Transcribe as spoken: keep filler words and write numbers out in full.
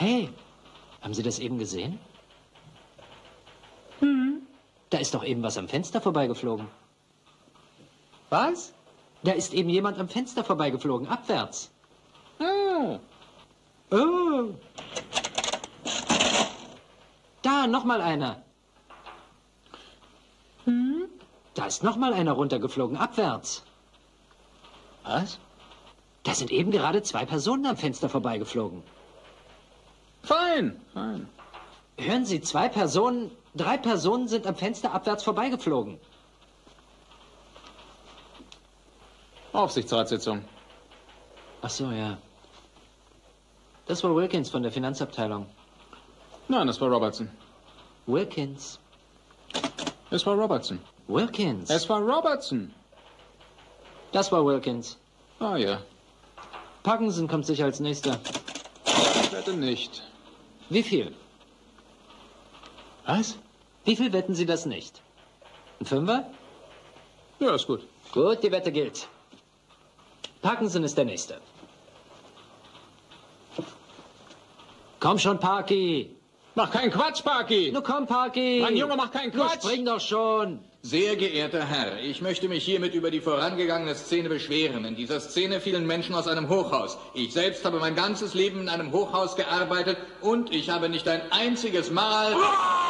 Hey, haben Sie das eben gesehen? Hm. Da ist doch eben was am Fenster vorbeigeflogen. Was? Da ist eben jemand am Fenster vorbeigeflogen, abwärts. Oh. Oh. Da, noch mal einer. Hm? Da ist noch mal einer runtergeflogen, abwärts. Was? Da sind eben gerade zwei Personen am Fenster vorbeigeflogen. Fein, fein. Hören Sie, zwei Personen, drei Personen sind am Fenster abwärts vorbeigeflogen. Aufsichtsratssitzung. Ach so, ja. Das war Wilkins von der Finanzabteilung. Nein, das war Robertson. Wilkins. Es war Robertson. Wilkins. Es war Robertson. Das war Wilkins. Ah ja. Parkinson kommt sicher als nächster. Ich wette nicht. Wie viel? Was? Wie viel wetten Sie das nicht? Ein Fünfer? Ja, ist gut. Gut, die Wette gilt. Parkinson ist der Nächste. Komm schon, Parky. Mach keinen Quatsch, Parky! Nun komm, Parky. Mein Junge, mach keinen Nun Quatsch! spring doch schon. Sehr geehrter Herr, ich möchte mich hiermit über die vorangegangene Szene beschweren. In dieser Szene fielen Menschen aus einem Hochhaus. Ich selbst habe mein ganzes Leben in einem Hochhaus gearbeitet und ich habe nicht ein einziges Mal...